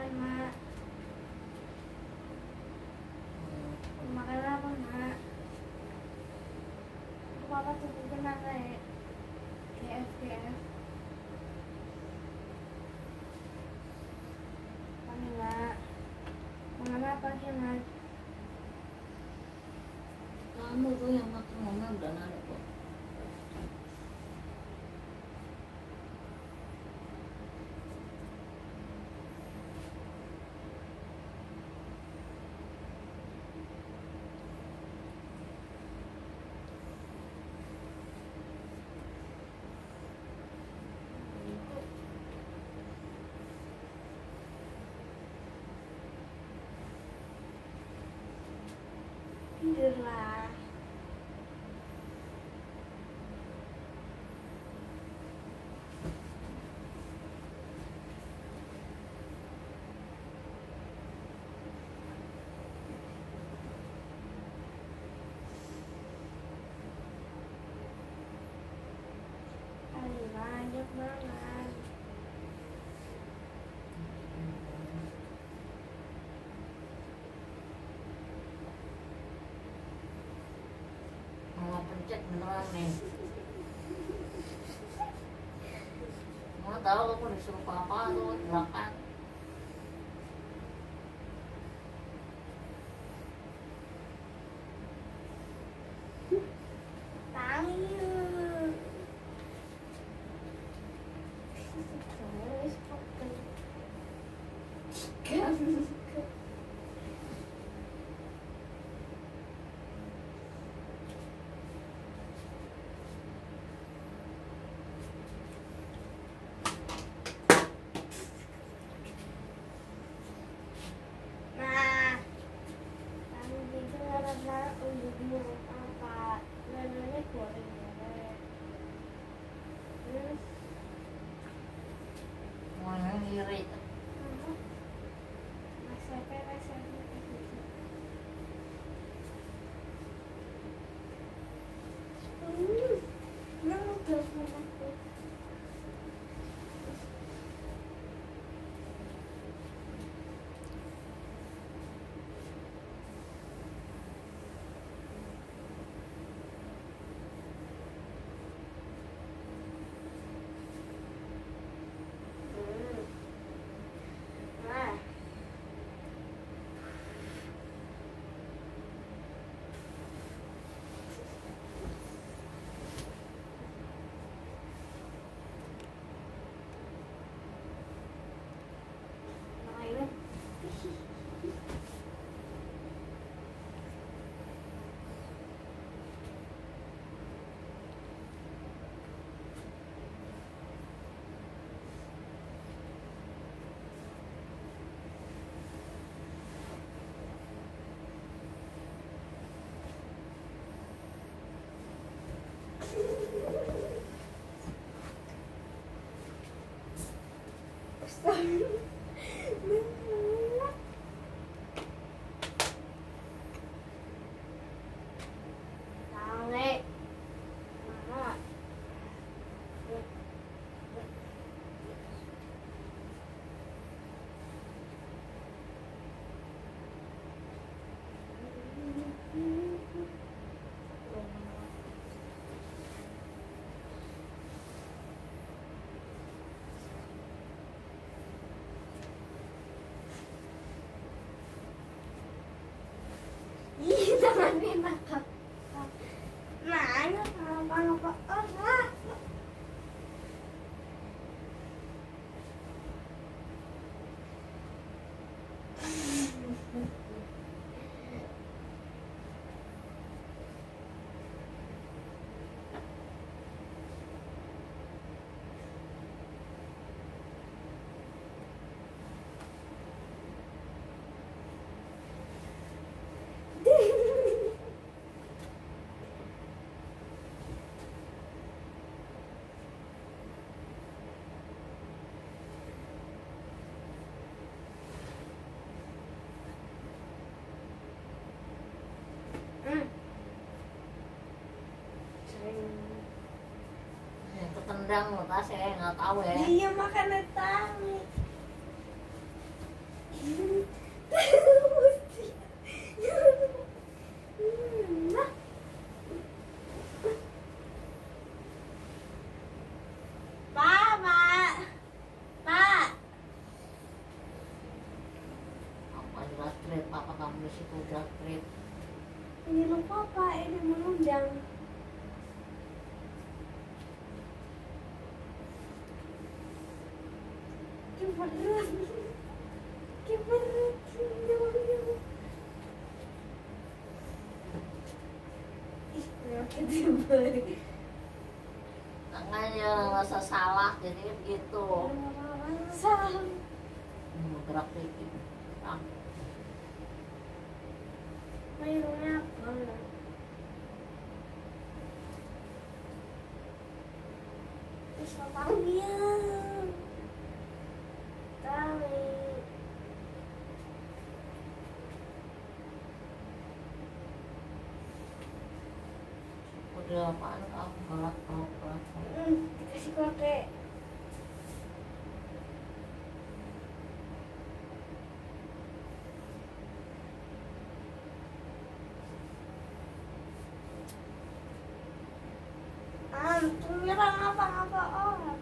Mak. Makan apa, Mak? Papa tuh apa ya? KF. Pani, Mak. Makan apa sih, Mak? Kamu tuh yang makan ngomel udah nanya kok. Tidurlah. Ayo banyak banget. Mau pencet beneran nih. Mau tahu aku disuruh papa tuh di belakang. Tahu. Nah, kami itu karena untuk apa? Namanya goreng. Terus Mau ngiri. resepnya Nang telepon aku. Nah. Nah, ini. Tale. Mama. Ih, tangannya nakal. Nah, ini apa-apa. Yang ketendang loh tas saya nggak tahu ya. Iya, makan tahu. Nah, Pak. Apa jelas trip? Apa kamu di situ udah trip? Ini lupa Pak, ini mengundang. Kiperan. Ih, ketiba. Tangannya rasa salah jadi gitu. Salah. Gerak dikit. Ah, Mainnya apa? Terus panggil. Kami. udah apaan kamu galak galak. Dikasih kode. Antum nyerang apa orang?